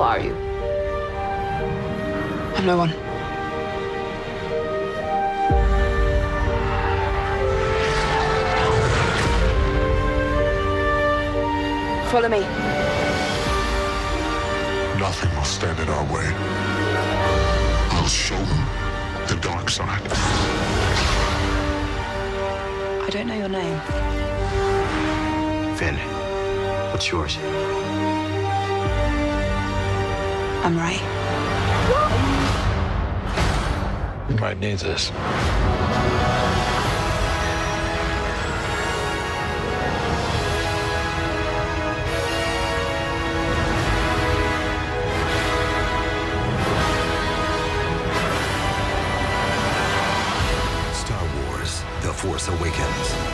are you? I'm no one. Follow me. Nothing will stand in our way. I'll show them the dark side. I don't know your name. Finn, what's yours? I'm Ray. You might need this. Star Wars: The Force Awakens.